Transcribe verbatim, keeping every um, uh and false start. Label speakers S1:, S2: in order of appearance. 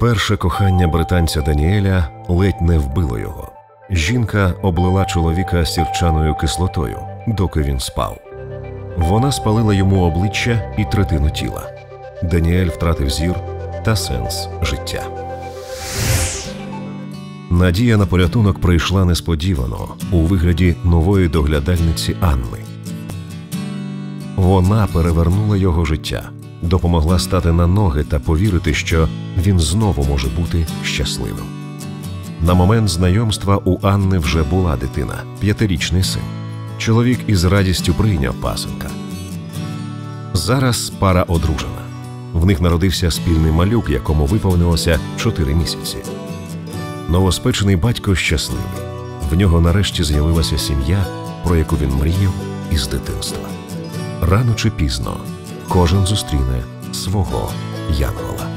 S1: Перше кохання британця Даніеля ледь не вбило його. Жінка облила чоловіка сірчаною кислотою, доки він спав. Вона спалила йому обличчя і третину тіла. Даніель втратив зір та сенс життя. Надія на порятунок прийшла несподівано у вигляді нової доглядальниці Анни. Вона перевернула його життя, допомогла стати на ноги та повірити, що він знову може бути щасливим. На момент знайомства у Анни вже була дитина, п'ятирічний син. Чоловік із радістю прийняв пасенка. Зараз пара одружена. В них народився спільний малюк, якому виповнилося чотири місяці. Новоспечений батько щасливий. В нього нарешті з'явилася сім'я, про яку він мріяв із дитинства. Рано чи пізно кожен зустріне свого янгола.